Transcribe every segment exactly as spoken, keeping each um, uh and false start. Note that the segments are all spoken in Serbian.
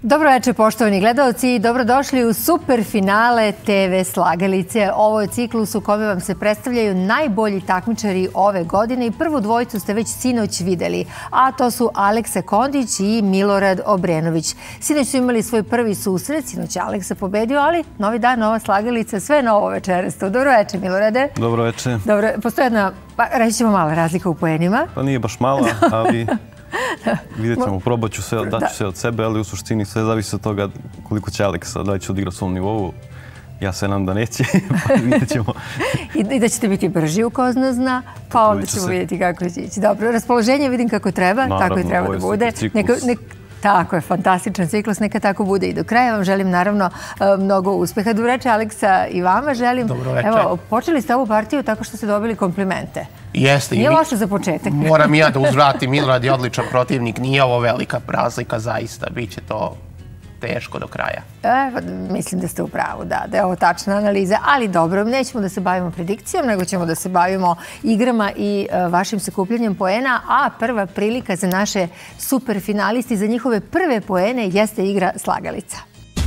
Dobro večer, poštovani gledalci. Dobrodošli u super finale te ve Slagalice. Ovo je ciklus u kome vam se predstavljaju najbolji takmičari ove godine i prvu dvojicu ste već sinoć videli, a to su Aleksa Kondić i Milorad Obrenović. Sinoć su imali svoj prvi susret, sinoć je Aleksa pobedio, ali novi dan, nova Slagalica, sve novo večeras. Dobro večer, Milorade. Dobro večer. Dobro, postoje jedna, pa reći ćemo mala razlika u poenima. Pa nije baš mala, ali vidjet ćemo, probat ću sve, daću sve od sebe, ali u suštini sve zavisi od toga koliko će Aleksa, da li će odigrati svom nivou. Ja se nam da neće, pa vidjet ćemo. I da ćete biti brži u ko zna zna, pa onda ćemo vidjeti kako će ići. Dobro, raspoloženje vidim kako treba, tako i treba da bude. Tako je, fantastičan ciklus, neka tako bude i do kraja. Vam želim naravno mnogo uspeha. Dobro večer, Aleksa, i vama želim. Dobro večer. Evo, počeli ste ovu partiju tako što ste dobili komplimente. Jeste. Nije loše za početak. Moram i ja da uzvratim, Milorad je odličan protivnik, nije ovo velika razlika zaista, bit će to teško do kraja. E, mislim da ste u pravu, da, da je ovo tačna analiza, ali dobro, nećemo da se bavimo predikcijom, nego ćemo da se bavimo igrama i vašim sakupljanjem poena, a prva prilika za naše super finalisti, za njihove prve poene, jeste igra Slagalica.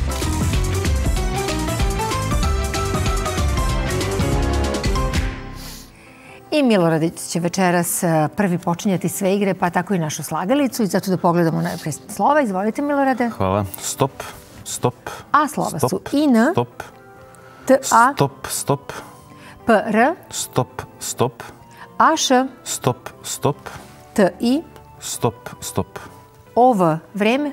I Milorad će večeras prvi počinjati sve igre, pa tako i našu Slagalicu. I zato da pogledamo najprej slova. Izvolite, Milorade. Hvala. Stop, stop. A slova su I N, stop, T A, stop, stop, P R, stop, stop, A Š, stop, stop, T I, stop, stop. O V, vreme.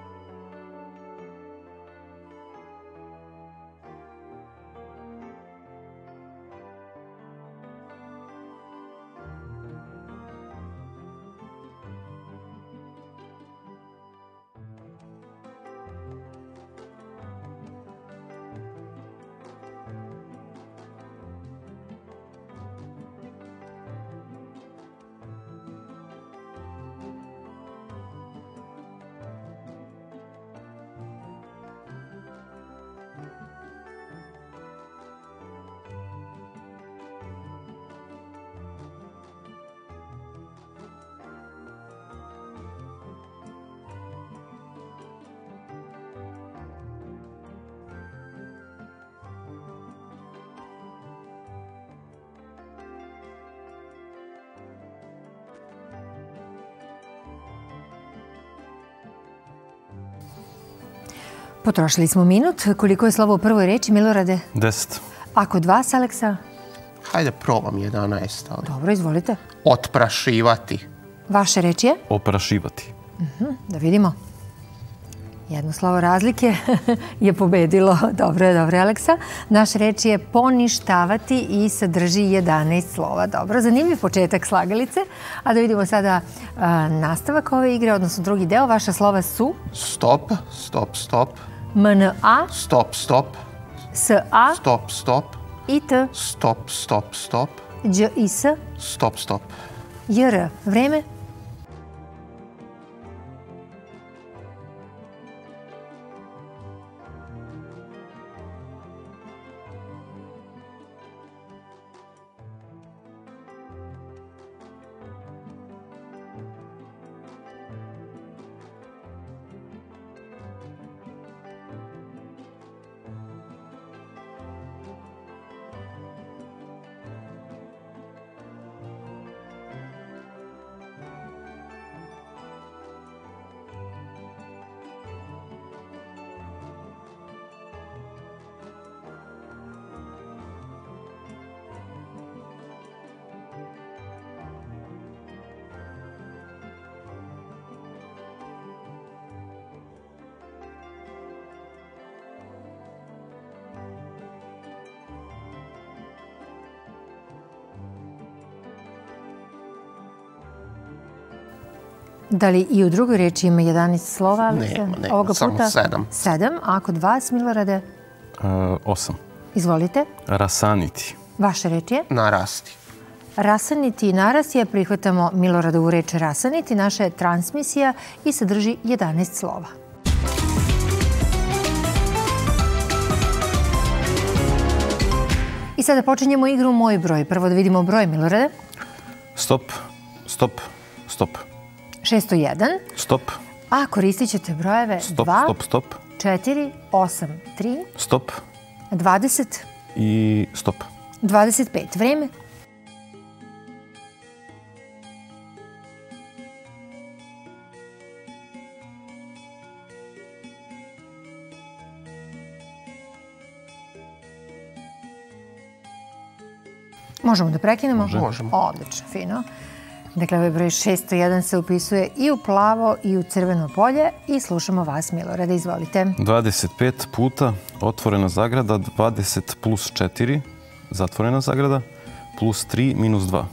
Potrošili smo minut. Koliko je slovo u prvoj reči, Milorade? Deset. A kod vas, Aleksa? Hajde, probam jedanaest. Dobro, izvolite. Otprašivati. Vaša reč je? Oprašivati. Da vidimo. Jedno slovo razlike je pobedilo. Dobro je, dobro je, Aleksa. Naša reč je poništavati i sadrži jedanaest slova. Dobro, zanimljiv početak Slagalice. A da vidimo sada nastavak ove igre, odnosno drugi deo. Vaša slova su? Stop, stop, stop. M N A. Stop, stop. S A. Stop, stop. I T. Stop, stop, stop. Đ I S. Stop, stop. J R. Vreme. Da li i u drugoj reči ima jedanaest slova? Nema, nema, samo sedam. Sedam, a kod vas, Milorade? Osam. Izvolite. Rasaniti. Vaša reč je? Narasti. Rasaniti i narasti, prihvatamo Miloradovu reč rasaniti. Naša je transmisija i sadrži jedanaest slova. I sada počinjemo igru Moj broj. Prvo da vidimo broj, Milorade. Stop, stop, stop. šesto jedan. Stop. A koristit ćete brojeve Stop, dva, stop, stop. četiri, osam, tri, Stop dvadeset, i stop. dvadeset pet. Vreme? Možemo da prekinemo? Možemo. Odlično, fino. Dakle, ovaj broj šesto jedan se upisuje i u plavo i u crveno polje i slušamo vas, Milorade, izvolite. dvadeset pet puta otvorena zagrada, dvadeset plus četiri, zatvorena zagrada, plus tri minus dva.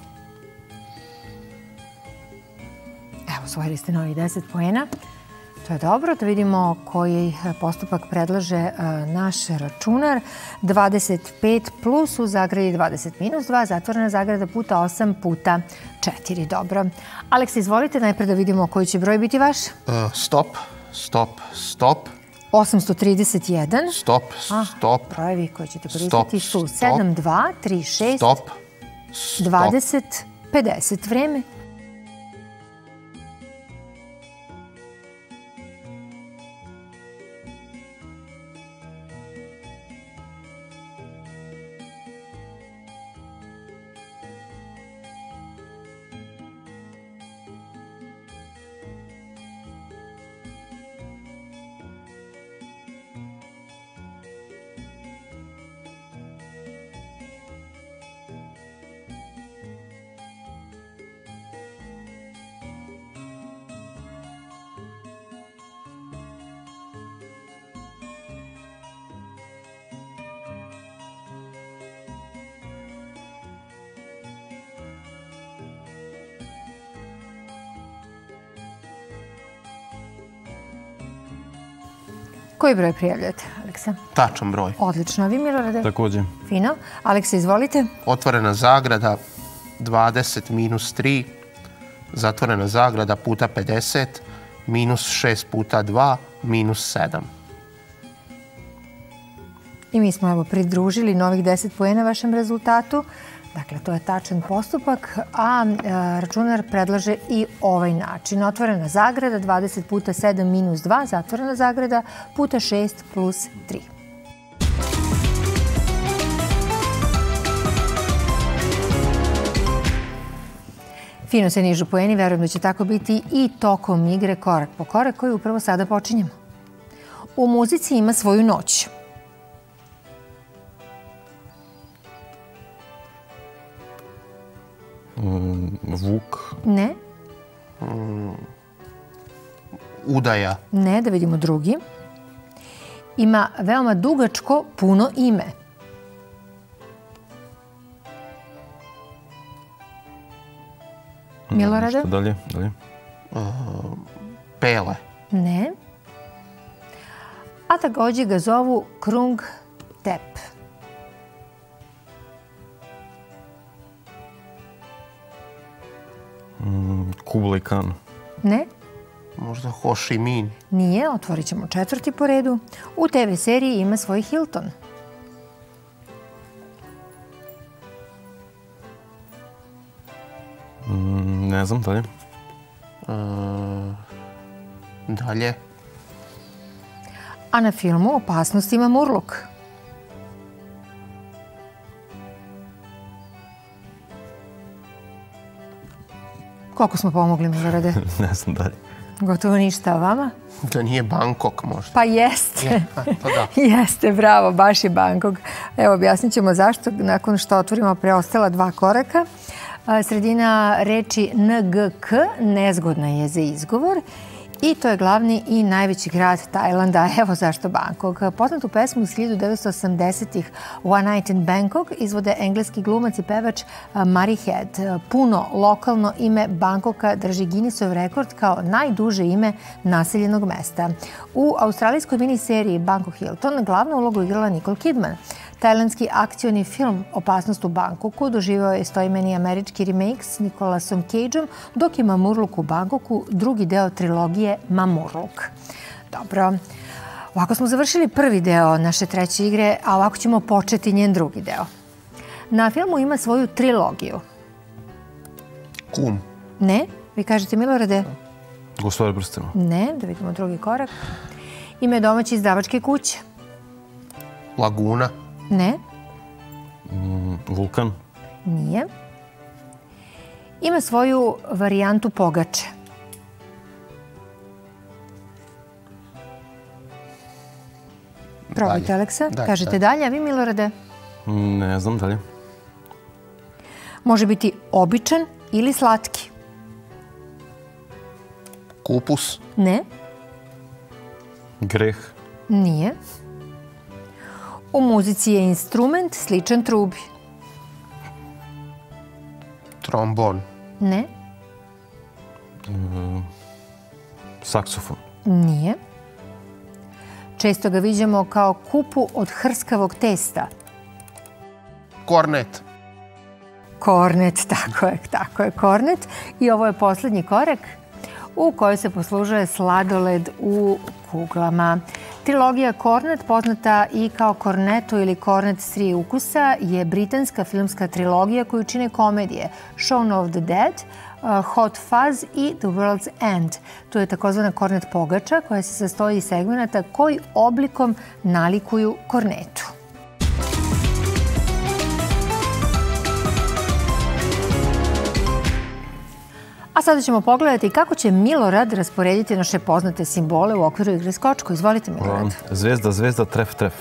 Evo, osvojili ste novih deset poena. To je dobro, da vidimo koji postupak predlaže naš računar. dvadeset pet plus u zagradi dvadeset minus dva, zatvorena zagrada puta osam puta četiri. Dobro. Aleksa, izvolite najprej da vidimo koji će broj biti vaš. Stop, stop, stop. osamsto trideset jedan. Stop, stop. Brojevi koji ćete koristiti su sedam, dva, tri, šest, Stop. dvadeset, pedeset. Vreme? Koji broj prijavljate, Aleksa? Tačan broj. Odlično. A vi, Milorade? Također. Fino. Aleksa, izvolite. Otvorena zagrada dvadeset minus tri, zatvorena zagrada puta pedeset, minus šest puta dva, minus sedam. I mi smo evo pridružili novih deset poena vašem rezultatu. Dakle, to je tačan postupak, a računar predlaže i ovaj način. Otvorena zagrada dvadeset puta sedam minus dva, zatvorena zagrada puta šest plus tri. Fino se nižu poeni, verujem da će tako biti i tokom igre korak po korak koju upravo sada počinjemo. U muzici ima svoju noć. Vuk. Ne. Udaja. Ne, da vidimo drugi. Ima veoma dugačko, puno ime. Milorade? Što dalje? Dalje. Pele. Ne. A također ga zovu Krung Tep. Kublai Khan. Ne. Možda Ho Chi Minh. Nije, otvorit ćemo četvrti po redu. U te ve seriji ima svoj Hilton. Ne znam, dalje. Dalje. A na filmu Opasnost ima Murluk. Koliko smo pomogli, Milorade? Ne znam, dalje. Gotovo ništa, a vama? Da nije Bangkok možda. Pa jeste. Je, to da. Jeste, bravo, baš je Bangkok. Evo, objasnit ćemo zašto nakon što otvorimo preostala dva koraka. Sredina reči en ge ke nezgodna je za izgovor i to je glavni i najveći grad Tajlanda. Evo zašto Bangkok. Poznatu pesmu iz hiljadu devetsto osamdesetih One Night in Bangkok izvode engleski glumac i pevač Murray Head. Puno lokalno ime Bangkoka drži Guinnessov rekord kao najduže ime naseljenog mesta. U australijskoj miniseriji Bangkok Hilton glavnu ulogu igrala Nicole Kidman. Tajlandski akcioni film Opasnost u Bangkoku doživao je stoimeni američki remake s Nicolasom Cageom, dok je Mamurluk u Bangkoku drugi deo trilogije Mamurluk. Dobro, ovako smo završili prvi deo naše treće igre, a ovako ćemo početi njen drugi deo. Na filmu ima svoju trilogiju. Kum. Ne? Vi kažete, Milorade? Gospodar prstena. Ne, da vidimo drugi korak. Ime domaće izdavačke kuće. Laguna. Ne, Mm, Vulkan. nije. Ima svoju varijantu pogače. Probajte, Dalje. Aleksa. Dalje, Kažete dalje. dalje, a vi, Milorade? Mm, Ne znam dalje. Može biti običan ili slatki. Kupus. Ne, Greh. nije. U muzici je instrument sličan trubi. Trombon. Ne, Saksofon. nije. Često ga viđamo kao kupu od hrskavog testa. Kornet. Kornet, tako je, tako je, kornet. I ovo je posljednji korak u kojoj se poslužuje sladoled u kuglama. Trilogija Kornet, poznata i kao Korneto ili Kornet s tri ukusa, je britanska filmska trilogija koju čine komedije Shaun of the Dead, uh, Hot Fuzz i The World's End. To je takozvana kornet pogača koja se sastoji iz segmenata koji oblikom nalikuju kornetu. A sada ćemo pogledati kako će Milorad rasporediti naše poznate simbole u okviru igre Skočko. Izvolite, Milorad. Zvezda, zvezda, tref, tref.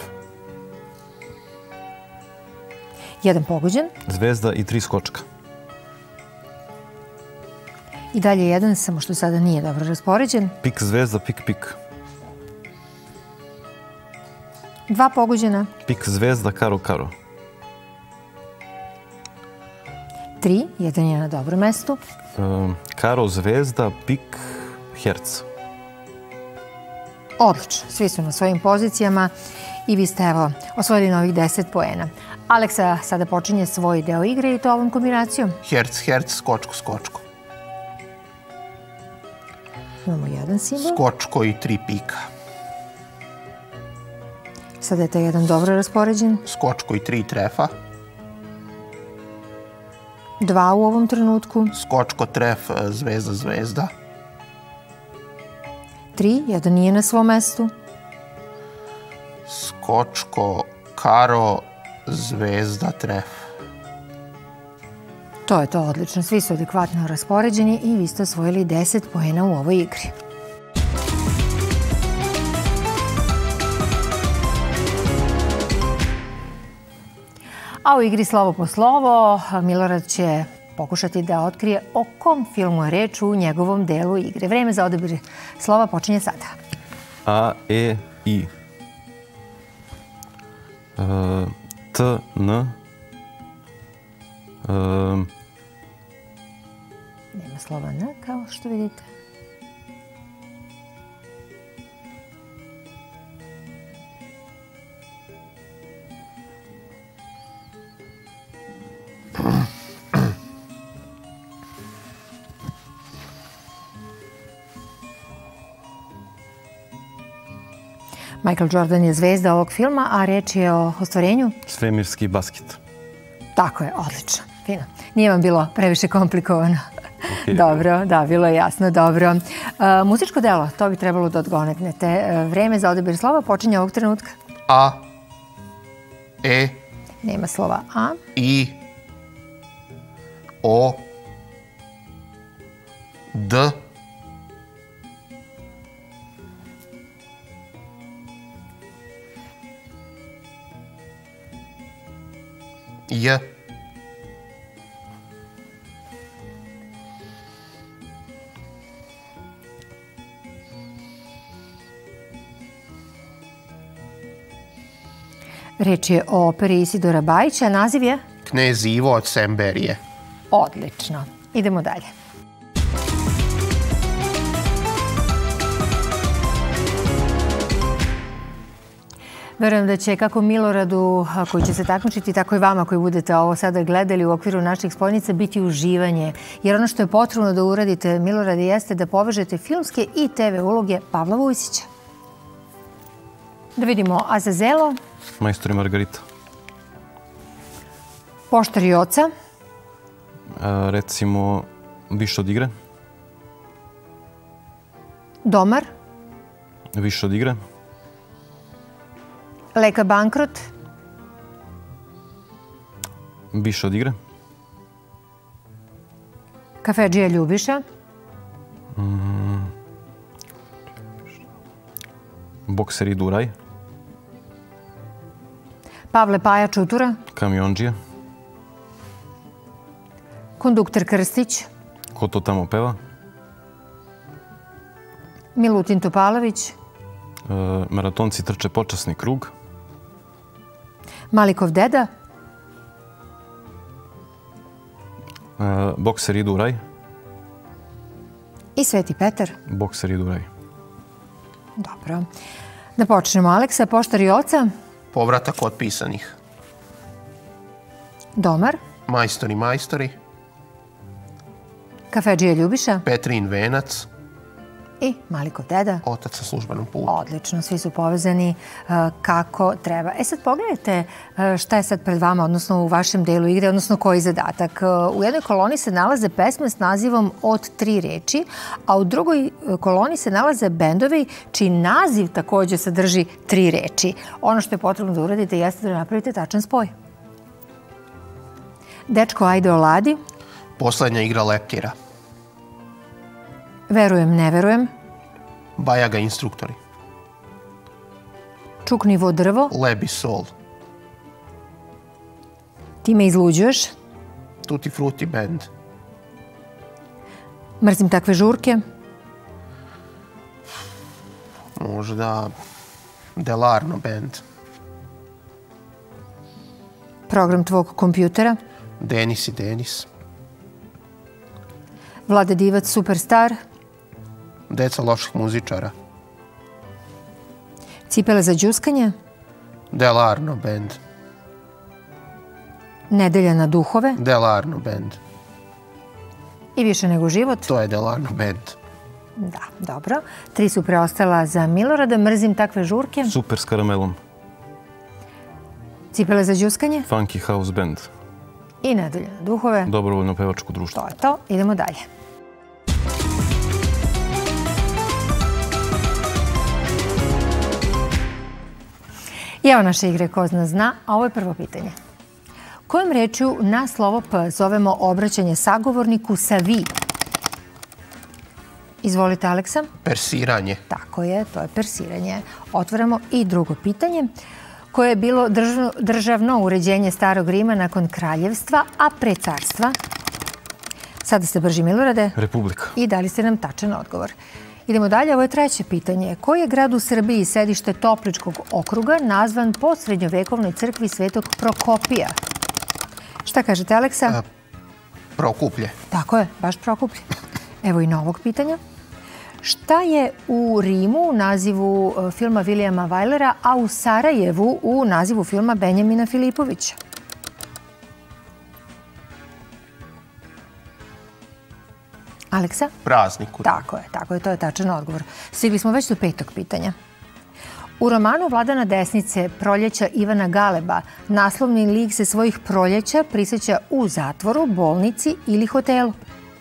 Jedan pogođen Zvezda i tri skočka. i dalje jedan, samo što sada nije dobro raspoređen. Pik, zvezda, pik, pik. Dva pogođena, Pik, zvezda, karo, karo. tri, jedan je na dobrom mestu. E, Karo, zvezda, pik, herc. Odlično, svi su na svojim pozicijama i vi ste evo osvojili novih deset poena. Aleksa sada počinje svoj deo igre i to ovom kombinacijom. Herc, herc, skočko, skočko. Imamo jedan simbol. Skočko i tri pika. Sada je taj jedan dobro raspoređen. Skočko i tri trefa. Dva u ovom trenutku. Skočko, tref, zvezda, zvezda. Tri, jedan nije na svom mestu. Skočko, karo, zvezda, tref. To je to odlično. Svi su adekvatno raspoređeni i vi ste osvojili deset poena u ovoj igri. A u igri slovo po slovo Milorad će pokušati da otkrije o kom filmu je reč u njegovom delu igre. Vreme za odabir slova počinje sada. A, E, I. E, T, N. E, Nema slova N, kao što vidite. Michael Jordan je zvezda ovog filma, a reč je o ostvarenju? Svemirski basket. Tako je, odlično, fino. Nije vam bilo previše komplikovano. Okay. Dobro, da, bilo je jasno, dobro. Uh, muzičko delo, to bi trebalo da odgonetnete. Uh, vreme za odabir slova počinje ovog trenutka. A, E, Nema slova A. I, O, D, J, Reč je o operi Isidora Bajića. Naziv je? Knez Ivo od Semberije. Odlično. Idemo dalje. Verujem da će kako Miloradu koji će se takmičiti, tako i vama koji budete ovo sada gledali u okviru naših spojnica biti uživanje. Jer ono što je potrebno da uradite, Milorade, jeste da povežete filmske i te ve uloge Pavla Vujsića. Da vidimo Azazelo. Majstor i Margarita. Poštar i oca. E, recimo, više od igre. Domar. Više od igre. Leka bankrot. Više od igre. Kafedžija Ljubiša. Mm. Bokser idu u raj. Pavle Paja Čutura. Kamionđija. Kondukter Krstić. Ko to tamo peva? Milutin Topalović. E, maratonci trče počasni krug. Malikov deda. E, bokser idu u raj. I Sveti Petar. Bokser idu u raj. Dobro. Da počnemo. Aleksa, poštar i oca. Povratak otpisanih. Domar. Majstori, majstori. Kafedžija Ljubiša. Petrin venac. I Malikov deda. Otac sa službenom putu. Odlično, svi su povezani uh, kako treba. E sad pogledajte uh, šta je sad pred vama, odnosno u vašem delu igre, odnosno koji zadatak. Uh, u jednoj koloni se nalaze pesme s nazivom od tri reči, a u drugoj koloni se nalaze bendovi čiji naziv također sadrži tri reči. Ono što je potrebno da uradite jeste da napravite tačan spoj. Dečko, ajde oladi. Poslednja igra leptira. Verujem, ne verujem. Bajaga instruktori. Čuknivo drvo. Lebi sol. Ti me izluđuješ. Tutti Frutti band. Mrzim takve žurke. Možda Delarno band. Program tvog kompjutera. Denis i Denis. Vlade Divac, Superstar. Deca loših muzičara. Cipele za đuskanje. Delarno band. Nedelja na duhove. Delarno band. I više nego život. To je Delarno band. Da, dobro. Tri su preostala za Milorada. Mrzim takve žurke. Super s karamelom. Cipele za đuskanje. Funky house band. I Nedelja na duhove. Dobrovoljno pevačko društvo. To je to. Idemo dalje. I evo naše igre Ko zna zna, a ovo je prvo pitanje. Kojom rečju na slovo P zovemo obraćanje sagovorniku sa vi? Izvolite, Aleksa. Persiranje. Tako je, to je persiranje. Otvaramo i drugo pitanje. Koje je bilo državno, državno uređenje Starog Rima nakon kraljevstva, a pre carstva? Sada ste brži, Milorade. Republika. I dali ste nam tačan odgovor. Idemo dalje, ovo je treće pitanje. Koji je grad u Srbiji sedište Topličkog okruga nazvan po srednjovekovnoj crkvi Svetog Prokopija? Šta kažete, Aleksa? A, Prokuplje. Tako je, baš Prokuplje. Evo i novog pitanja. Šta je u Rimu u nazivu filma Vilijama Vajlera, a u Sarajevu u nazivu filma Benjamina Filipovića? Aleksa? Prazniku. Tako je, tako je, to je tačan odgovor. Stigli smo već do petog pitanja. U romanu Vladana Desnice Proljeća Ivana Galeba naslovni lik se svojih proljeća prisjeća u zatvoru, bolnici ili hotelu.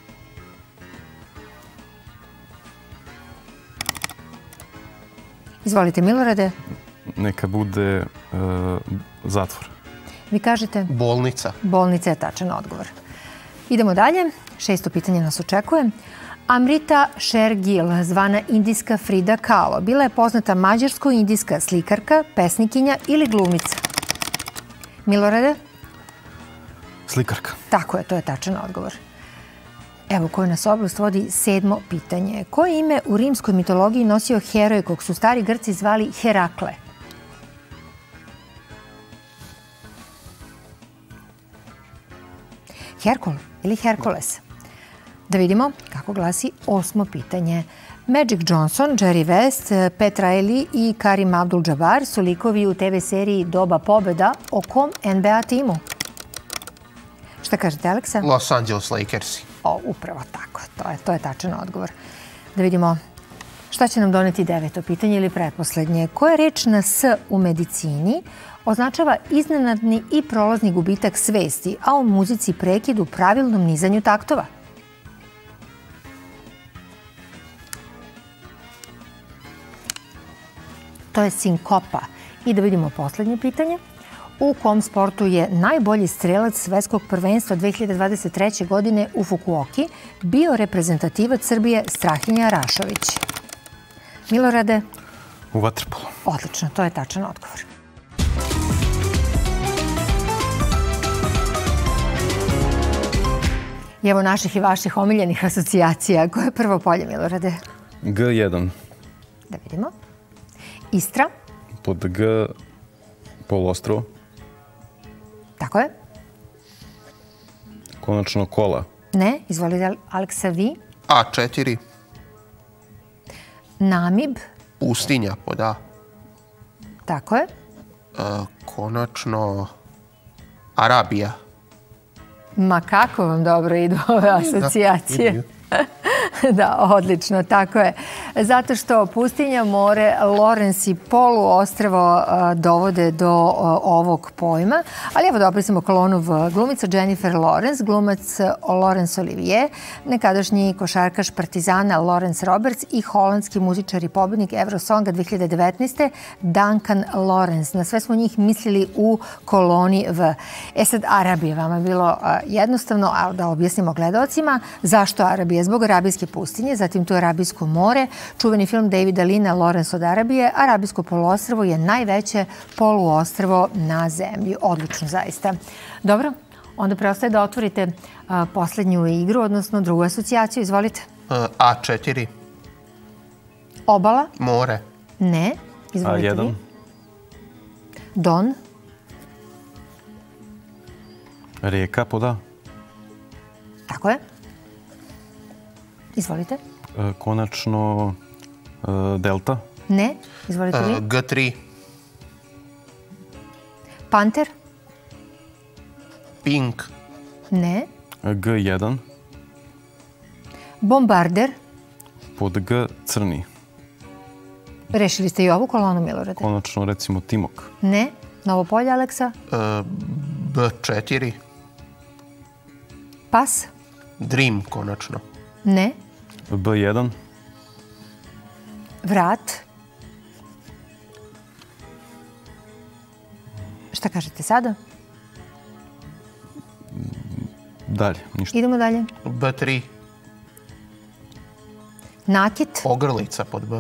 Izvolite, Milorade. Neka bude uh, zatvor. Vi kažete? Bolnica. Bolnica je tačan odgovor. Idemo dalje. Šesto pitanje nas očekuje. Amrita Sher-Gill, zvana indijska Frida Kahlo, bila je poznata mađarsko-indijska slikarka, pesnikinja ili glumica? Milorade? Slikarka. Tako je, to je tačan odgovor. Evo koju nas oblast vodi sedmo pitanje. Koje ime u rimskoj mitologiji nosio heroj kog su stari Grci zvali Herakle? Herkul ili Herkules? Da vidimo kako glasi osmo pitanje. Magic Johnson, Jerry West, Petra Eli i Karim Abdul-Jabbar su likovi u te ve seriji Doba pobjeda. O kom en be a timu? Šta kažete, Aleksa? Los Angeles Lakersi. O, upravo tako. To je, to je tačan odgovor. Da vidimo šta će nam doneti deveto pitanje ili pretposlednje. Koja reč na S u medicini označava iznenadni i prolazni gubitak svesti, a u muzici prekid u pravilnom nizanju taktova? To je sinkopa. I da vidimo poslednje pitanje. U kom sportu je najbolji strelac svetskog prvenstva dve hiljade dvadeset treće. godine u Fukuoki bio reprezentativac Srbije Strahinja Rašović? Milorade? U vaterpolu. Odlično, to je tačan odgovor. I evo naših i vaših omiljenih asocijacija. Koje je prvo polje, Milorade? G jedan. Da vidimo. Istra? Pod G poluostrvo. Tako je. Konačno kola. Ne, izvolite Aleksa, vi. A četiri. Namib? Pustinja pod A. Tako je. Konačno Arabija. Ma kako vam dobro idu ove asocijacije. Da, odlično, tako je. Zato što pustinja, more, Lorenz i poluostrvo dovode do ovog pojma. Ali evo da opisamo kolonu glumica Jennifer Lawrence, glumac Laurence Olivier, nekadašnji košarkaš Partizana Lawrence Roberts i holandski muzičar i pobednik Eurosonga dve hiljade devetnaeste. Duncan Lawrence. Na sve smo njih mislili u koloni V. E sad, Arabija vama je bilo jednostavno, a da objasnimo gledalcima, zašto Arabija? Zbog arabijske pustinje, zatim tu je Arabijsko more, čuveni film Davida Lina Lawrence od Arabije. Arabijsko poluostrvo je najveće poluostrvo na zemlji. Odlično, zaista. Dobro, onda preostaje da otvorite poslednju igru, odnosno drugu asocijaciju. Izvolite. A četiri. Obala? More. Ne. Izvolite vi. Don? Rijeka pod A. Tako je. Izvolite. Konačno delta. Ne. Izvolite vi. G tri. Panter? Pink. Ne. G jedan. Bombarder? Pod G crni. Rešili ste i ovu kolonu, Milorade? Konačno recimo Timok. Ne. Novo polje, Aleksa? B četiri. Pas? Dream, konačno. Ne. B jedan. Vrat? Šta kažete sada? Dalje, ništa. Idemo dalje. B tri. Nakit? Ogrlica pod B.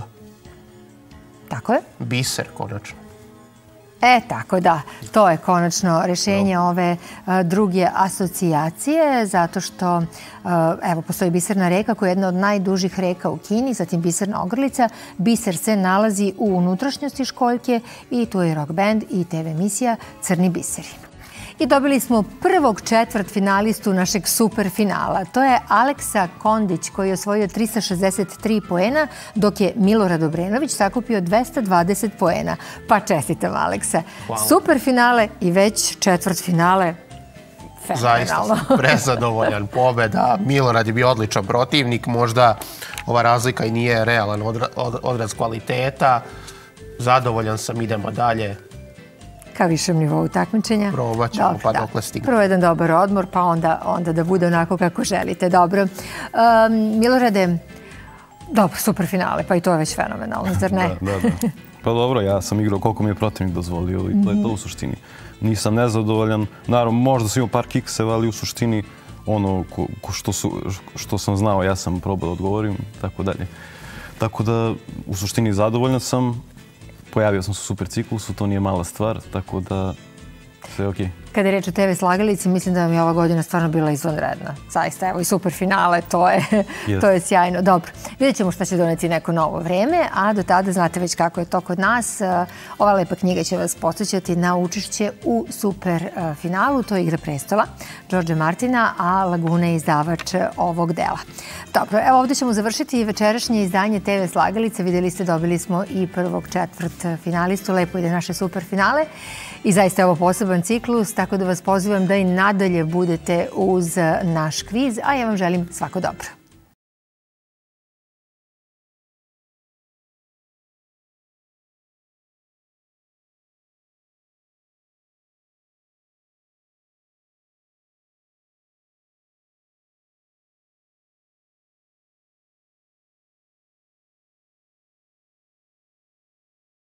Tako je. Biser, konačno. E, tako da, to je konačno rešenje ove druge asocijacije, zato što, evo, postoji Biserna reka koja je jedna od najdužih reka u Kini, zatim Biserna ogrlica. Biser se nalazi u unutrašnjosti školjke i tu je rock band i te ve emisija Crni biseri. I dobili smo prvog četvrt finalistu našeg super finala. To je Aleksa Kondić koji je osvojio trista šezdeset tri poena, dok je Milorad Obrenović sakupio dvesta dvadeset poena. Pa čestitam, Aleksa. Super finale i već četvrt finale. Zaista sam prezadovoljan pobeda. Milorad je bio odličan protivnik. Možda ova razlika i nije realan odraz kvaliteta. Zadovoljan sam, idemo dalje. Ka višem nivou takmičenja. Probat ćemo pa dokle stigne. Prvo jedan dobar odmor, pa onda da bude onako kako želite. Dobro. Milorade, dobro, super finale, pa i to je već fenomenalno, zar ne? Da, da, da. Pa dobro, ja sam igrao koliko mi je protivnik dozvolio i to je to u suštini. Nisam nezadovoljan. Naravno, možda sam imao par kikseva, ali u suštini ono što sam znao, ja sam probao da odgovorim, tako dalje. Tako da, u suštini zadovoljan sam. Pojavio sam se u super ciklusu, to nije mala stvar, tako da sve je okej. Kada je reč o te ve slagalici, mislim da vam je ova godina stvarno bila izvanredna. Zaista, evo i super finale, to je sjajno. Dobro, vidjet ćemo šta će doneti neko novo vreme, a do tada znate već kako je to kod nas. Ova lepa knjiga će vas podsjećati na učešće u super finalu, to je Igra prestola, Đorđa Martina, a Laguna je izdavač ovog dela. Dobro, evo ovdje ćemo završiti večerašnje izdanje te ve slagalice. Vidjeli ste, dobili smo i prvog četvrt finalistu, lepo ide naše super finale. I zaista je ovo poseban ciklus, tako da vas pozivam da i nadalje budete uz naš kviz, a ja vam želim svako dobro.